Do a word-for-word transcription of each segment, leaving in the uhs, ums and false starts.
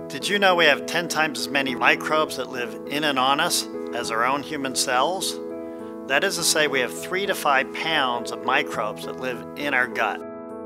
Did you know we have ten times as many microbes that live in and on us as our own human cells? That is to say, we have three to five pounds of microbes that live in our gut.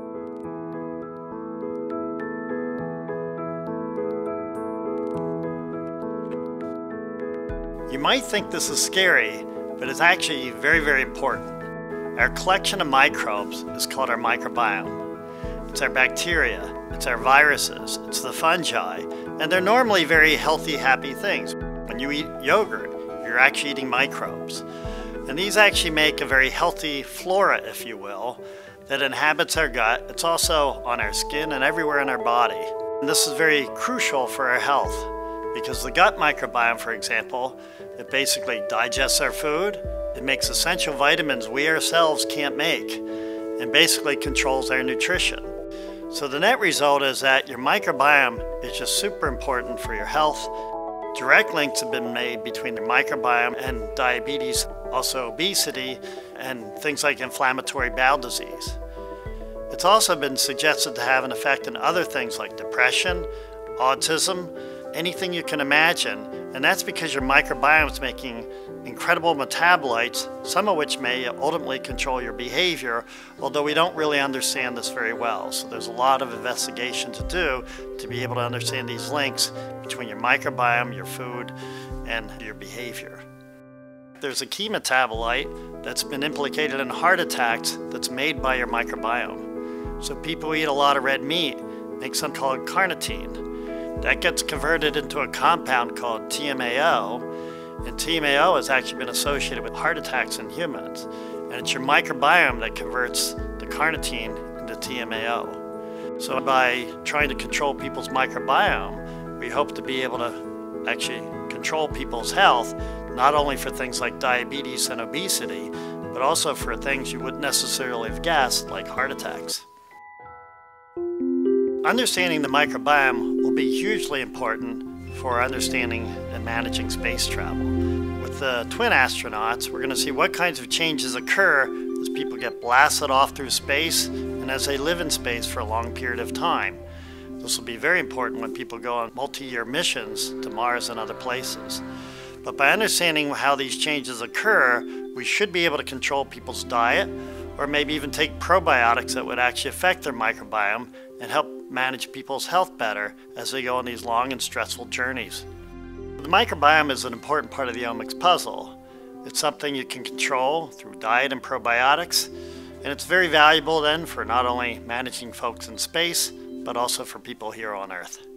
You might think this is scary, but it's actually very, very important. Our collection of microbes is called our microbiome. It's our bacteria, it's our viruses, it's the fungi, and they're normally very healthy, happy things. When you eat yogurt, you're actually eating microbes. And these actually make a very healthy flora, if you will, that inhabits our gut. It's also on our skin and everywhere in our body. And this is very crucial for our health because the gut microbiome, for example, it basically digests our food, it makes essential vitamins we ourselves can't make, and basically controls our nutrition. So the net result is that your microbiome is just super important for your health. Direct links have been made between the microbiome and diabetes, also obesity, and things like inflammatory bowel disease. It's also been suggested to have an effect on other things like depression, autism, anything you can imagine, and that's because your microbiome is making incredible metabolites, some of which may ultimately control your behavior, although we don't really understand this very well. So there's a lot of investigation to do to be able to understand these links between your microbiome, your food, and your behavior. There's a key metabolite that's been implicated in heart attacks that's made by your microbiome. So people who eat a lot of red meat make something called carnitine. That gets converted into a compound called T M A O, and T M A O has actually been associated with heart attacks in humans. And it's your microbiome that converts the carnitine into T M A O. So by trying to control people's microbiome, we hope to be able to actually control people's health, not only for things like diabetes and obesity, but also for things you wouldn't necessarily have guessed, like heart attacks. Understanding the microbiome will be hugely important for understanding and managing space travel. With the twin astronauts, we're going to see what kinds of changes occur as people get blasted off through space and as they live in space for a long period of time. This will be very important when people go on multi-year missions to Mars and other places. But by understanding how these changes occur, we should be able to control people's diet, or maybe even take probiotics that would actually affect their microbiome and help manage people's health better as they go on these long and stressful journeys. The microbiome is an important part of the omics puzzle. It's something you can control through diet and probiotics, and it's very valuable then for not only managing folks in space, but also for people here on Earth.